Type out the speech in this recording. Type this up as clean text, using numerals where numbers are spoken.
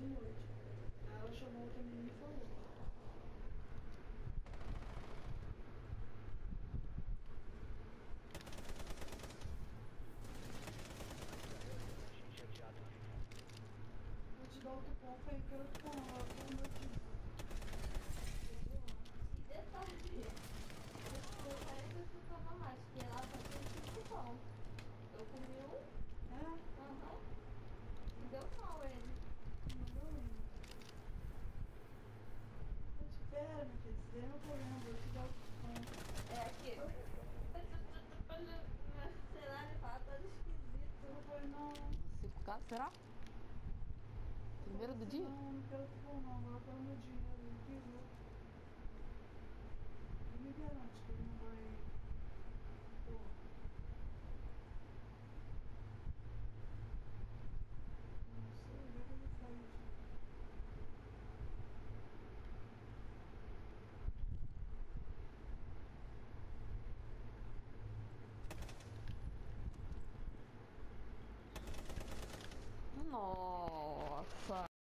de noite. Aí ela chamou outra menina e falou. Vou te dar outro pão, foi que eu tô lá, pelo meu time. E detalhe, eu parece que eu tava mais, porque ela só tem 5 pão. Eu comi um, É? e deu mal ele. Mandou lindo. Espera, meu filho, isso daí não é problema, vou te dar outro pão. É aqui. Sei lá, ele fala todo esquisito. Eu falei, não, 5K, será? Primeiro do dia? não, não quero outro pão não, agora eu quero meu dinheiro, ele quis. E me garante que ele não vai. Pô. Não sei, já que ele faz. Nossa!